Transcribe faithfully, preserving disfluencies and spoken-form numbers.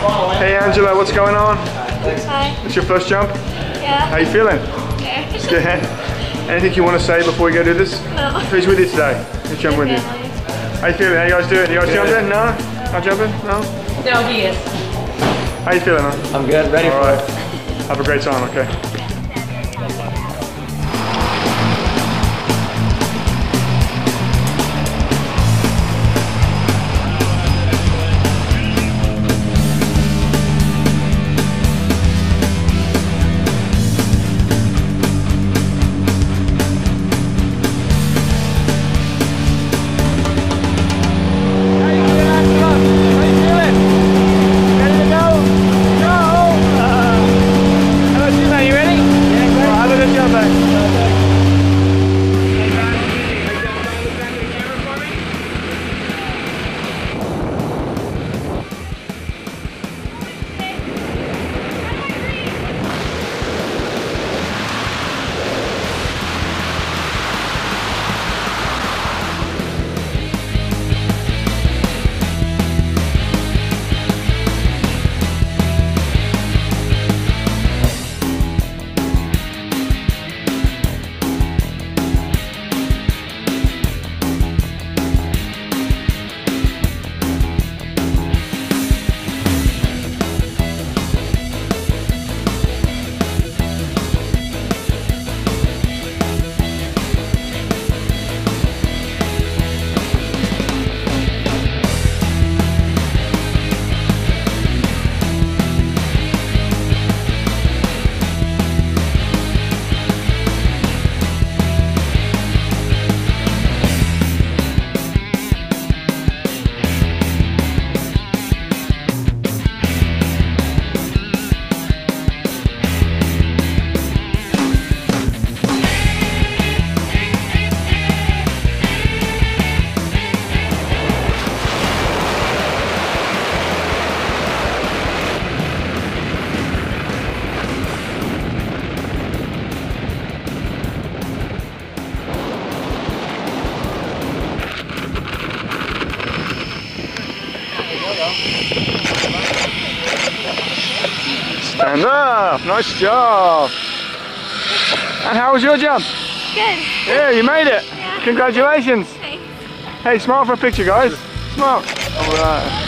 Hey Angela, what's going on? Hi. It's your first jump? Yeah. How you feeling? Yeah. Good. Anything you want to say before we go do this? No. Who's with you today? Who's jumping with you? How you feeling? How you guys doing? You guys jumping? No? Not jumping? No? No, he is. How you feeling, huh? I'm good, ready All for right. it. Have a great time, okay? Stand up! Nice job! And how was your jump? Good. Yeah, you made it! Yeah. Congratulations! Thanks. Hey, smile for a picture, guys. Smile. All right.